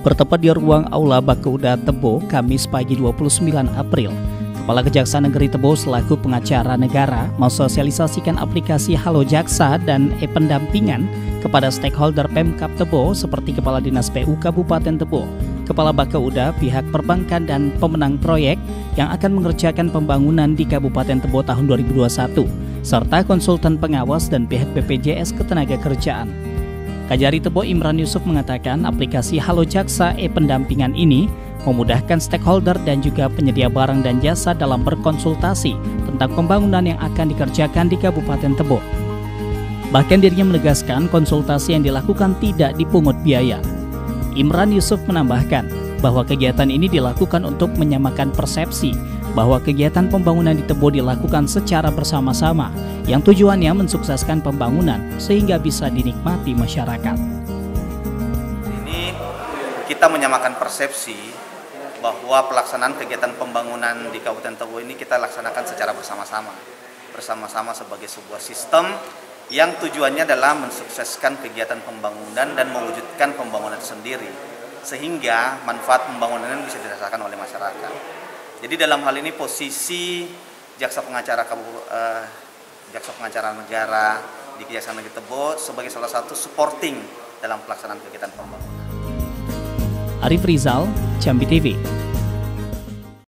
Bertepat di ruang Aula Bakauda Tebo, Kamis pagi 29 April, Kepala Kejaksaan Negeri Tebo selaku pengacara negara mensosialisasikan aplikasi Halo Jaksa dan e-pendampingan kepada stakeholder Pemkab Tebo seperti Kepala Dinas PU Kabupaten Tebo, Kepala Bakauda, pihak perbankan dan pemenang proyek yang akan mengerjakan pembangunan di Kabupaten Tebo tahun 2021, serta konsultan pengawas dan pihak BPJS Ketenagakerjaan. Kajari Tebo Imran Yusuf mengatakan aplikasi Halo Jaksa e-pendampingan ini memudahkan stakeholder dan juga penyedia barang dan jasa dalam berkonsultasi tentang pembangunan yang akan dikerjakan di Kabupaten Tebo. Bahkan dirinya menegaskan konsultasi yang dilakukan tidak dipungut biaya. Imran Yusuf menambahkan bahwa kegiatan ini dilakukan untuk menyamakan persepsi bahwa kegiatan pembangunan di Tebo dilakukan secara bersama-sama yang tujuannya mensukseskan pembangunan sehingga bisa dinikmati masyarakat. Ini kita menyamakan persepsi bahwa pelaksanaan kegiatan pembangunan di Kabupaten Tebo ini kita laksanakan secara bersama-sama sebagai sebuah sistem yang tujuannya adalah mensukseskan kegiatan pembangunan dan mewujudkan pembangunan sendiri sehingga manfaat pembangunan bisa dirasakan oleh masyarakat. Jadi dalam hal ini posisi jaksa pengacara negara di Kejaksaan Negeri Tebo sebagai salah satu supporting dalam pelaksanaan kegiatan pembangunan. Arif Rizal, Jambi TV.